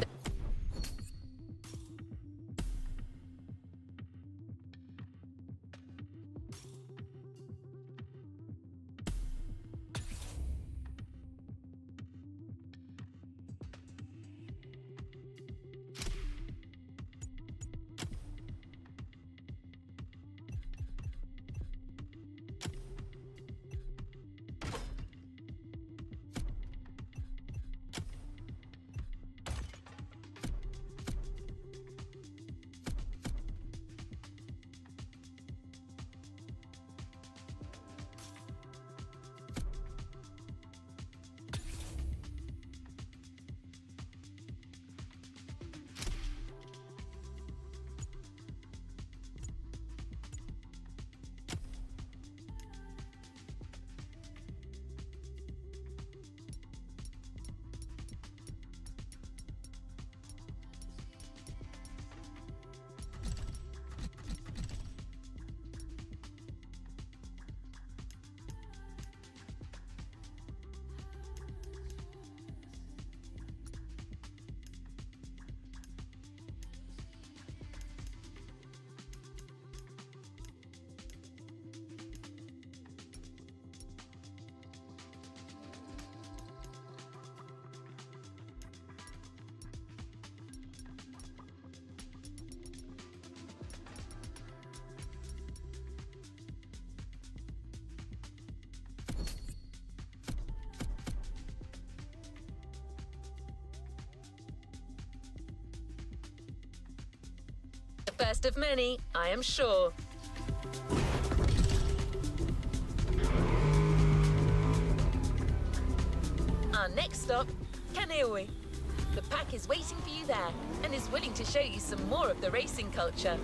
The first of many, I am sure. Our next stop, Kaneohe. The pack is waiting for you there and is willing to show you some more of the racing culture.